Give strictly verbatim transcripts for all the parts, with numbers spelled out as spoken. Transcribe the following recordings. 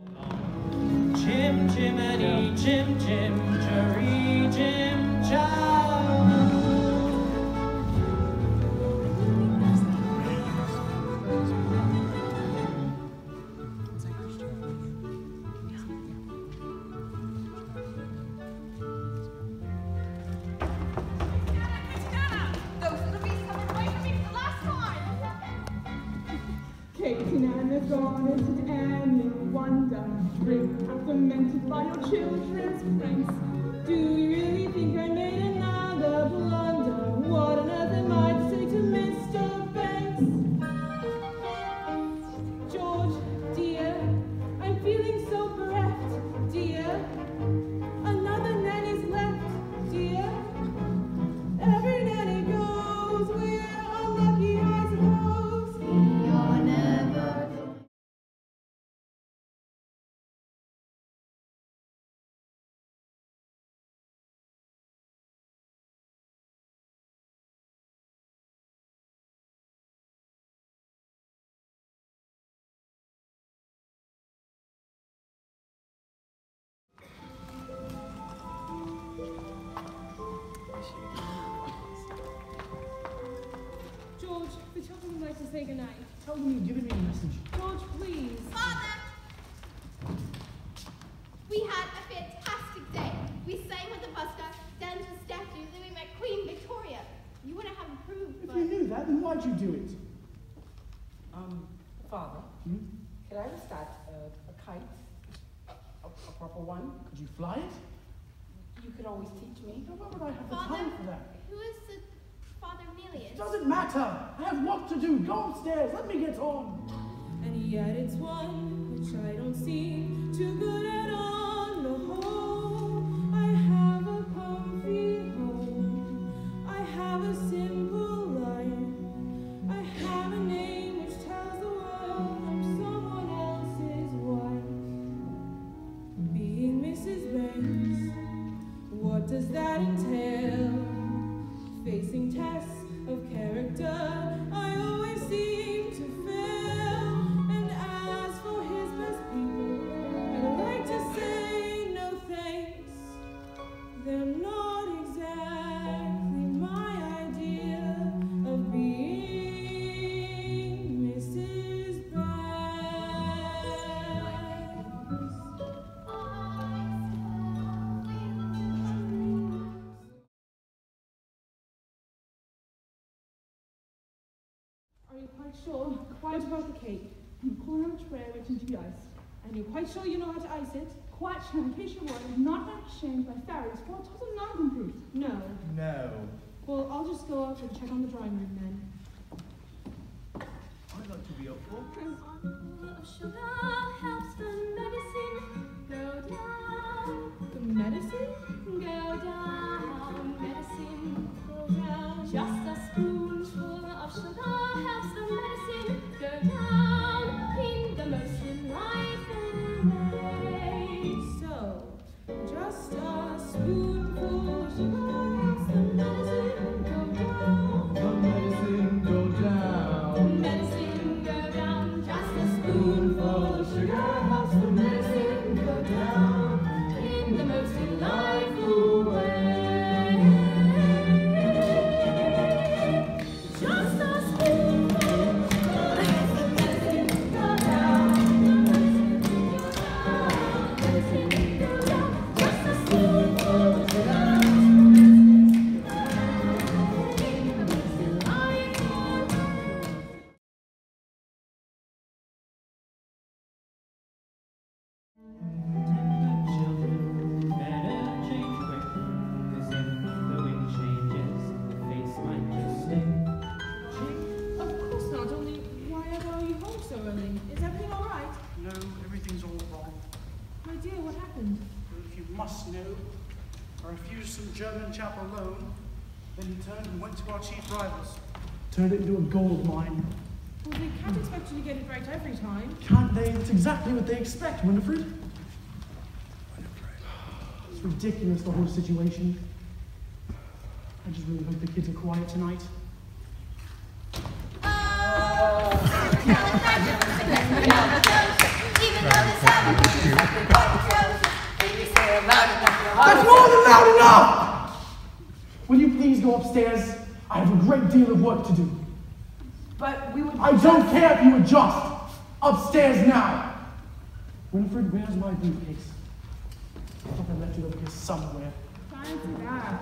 Jim, Jiminy, Jim, Jim, Jerry, Jim, Jow. Those little beasts coming away from me for the last time. Kate and Anna gone into any wonder. Drink demented by your children's pranks. Do you really think I made another blunder? What on earth am I to say to Mister Banks? George, dear, I'm feeling so bereft, dear. Another nanny's left, dear. Every nanny goes, we're unlucky, I suppose. You're never going. George, the children would like to say goodnight. Tell them you've given me a message. George, please. Father! We had a fantastic day. We sang with the buster, danced with statues, and we met Queen Victoria. You wouldn't have approved, If but... you knew that, then why'd you do it? Um, Father, Hmm? could I start uh, a kite? A, a, a proper one? Could you fly it? You could always teach me. No, why would I have the Father, time for that? who is the Father Emilius? It doesn't matter. I have work to do. Go upstairs. Let me get on. And yet it's one which I don't seem too good at on the whole. I have a comfy home. I have a simple life. I have a name which tells the world I'm someone else's wife. Being Missus Banks, what does that entail? Facing tests of character, I always seem to fail. And as for his best people, I'd like to say no thanks. They're not exactly my idea of being Missus Banks. Are you quite sure? Quite about the cake. From the corner of a tray waiting to be iced. And you're quite sure you know how to ice it? Quite sure, in case you were not shamed by fairies for a total non-complete. No. No. Well, I'll just go up and check on the drawing room then. I'd like to be up for. Of sugar helps the medicine go down. The medicine? Go down, medicine go down. Just a spoonful of sugar helps the medicine go down in the most delightful way. So, just a spoonful of sugar helps the medicine go down. The medicine go down. Medicine go down. Just a spoonful of sugar helps the medicine go down in the most delightful way. Just a spoonful of sugar helps the medicine go down. Medicine go down. Just a spoonful of sugar helps the medicine go down in the most delightful way. Children, better change quick, 'cause if the wind changes, the face might just stick. Of course not, only why ever are you home so early? Is everything all right? No, everything's all wrong. My dear, what happened? Well, if you must know, I refused some German chap a loan. Then he turned and went to our chief rivals. Turned it into a gold mine. Well, they can't expect you to get it right every time. Can't they? That's exactly what they expect, Winifred. It's ridiculous, the whole situation. I just really hope the kids are quiet tonight. Even though this That's more than loud enough! Will you please go upstairs? I have a great deal of work to do. But we would... I don't care if you adjust. Upstairs now. Winifred, where's my briefcase? I thought I left it over here somewhere. Time for that.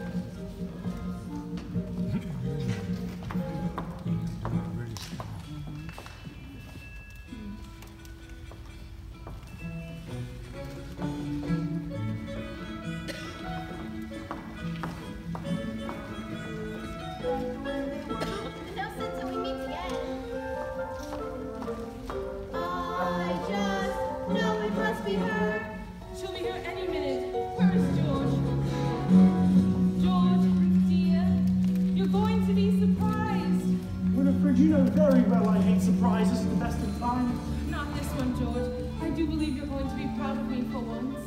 She'll be here any minute. Where is George? George, dear, you're going to be surprised. Winifred, you know very well I hate surprises at the best of times. Not this one, George. I do believe you're going to be proud of me for once.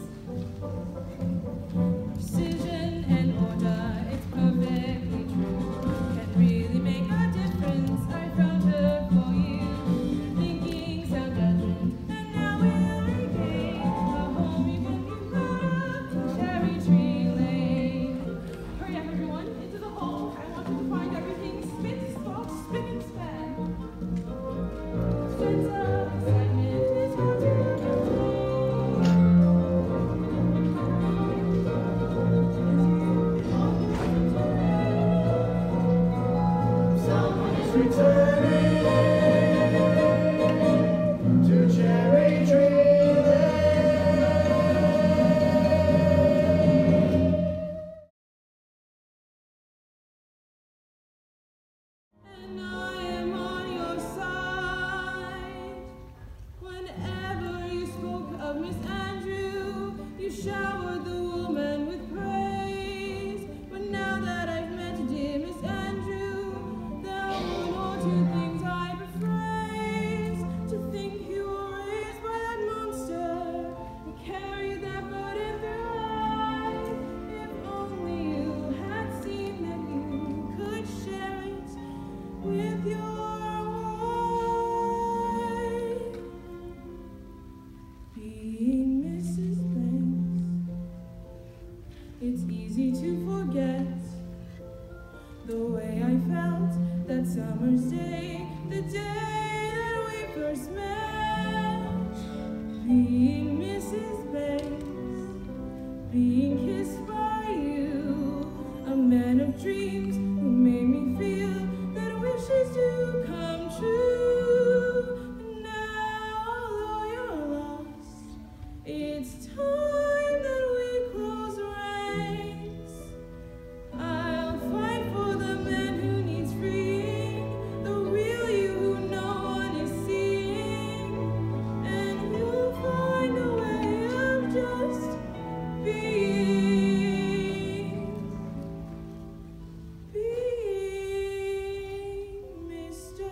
Precision and order, it's perfectly true. Can really make a difference. I found her for you. Thinking sound judgment, and now we'll regain the home you can be proud of. Cherry Tree Lane. Hurry up, everyone, into the hall. I want you to find everything spit, spot, spick, and span. Sense of excitement is hard to Someone is returning to Cherry Tree Lane. And I am on your side. Whenever you spoke of Miss Andrew, you showered the woman with praise. But now that I've met dear Miss Andrew, there are one or two things I bephrase. To think you were raised by that monster and carried that burden through life. If only you had seen that you could share it with your wife. Being Missus Banks, it's easy to forget the way I felt that summer's day, the day that we first met. Being Missus Banks, being kissed by you, a man of dreams who made me feel that wishes do come true. And now, although you're lost, it's time that we close ranks. I'll fight for the man who needs freeing, the real you who no one is seeing, and you'll find a way of just being, being Mister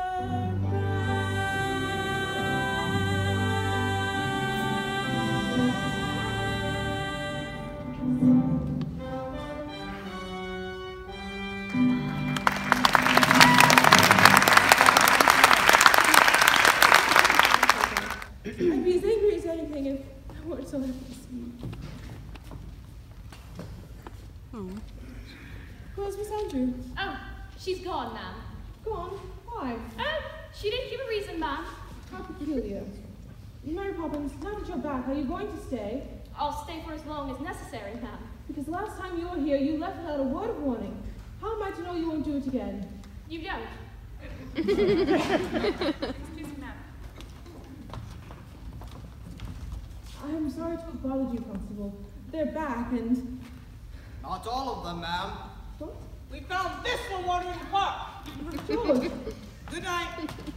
I'd be as angry as anything if I weren't so happy to see you. Where's Miss Andrew? Oh, she's gone, ma'am. Gone? Why? Oh, she didn't give a reason, ma'am. How peculiar. Mary Poppins, now that you're back, are you going to stay? I'll stay for as long as necessary, ma'am. Because last time you were here, you left without a word of warning. How am I to know you won't do it again? You don't. Excuse me, ma'am. I'm sorry to have bothered you, Constable. They're back and... Not all of them, ma'am. What? We found this one wandering in the park. George! Good night.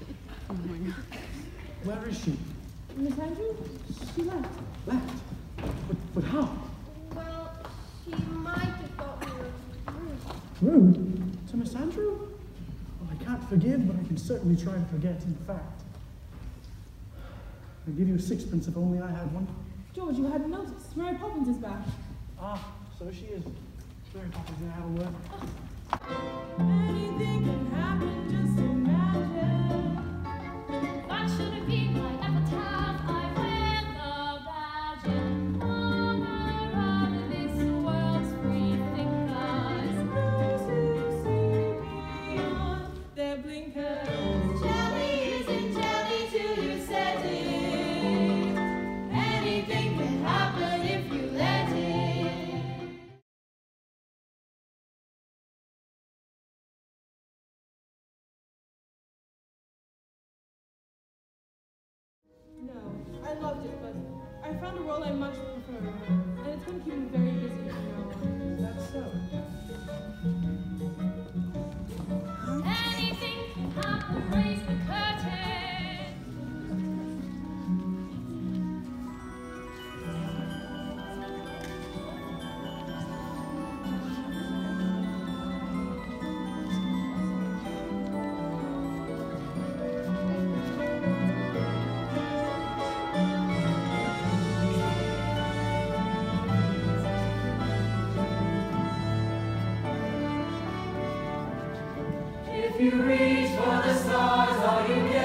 Where is she? Miss Andrew? She left. Left? But, but how? Well, she might have thought we were rude. Rude? To Miss Andrew? Well, I can't forgive, but I can certainly try to forget, in fact. I'd give you a sixpence if only I had one. George, you hadn't noticed. Mary Poppins is back. Ah, so she is. Mary Poppins and I have a word. Anything can happen, just imagine. That should have been my epitaph. I wear I loved it, but I found a role I much prefer, and it's going to keep me very busy from now on. That's so. Anything can happen, raise the curtain. If you reach for the stars, all you get.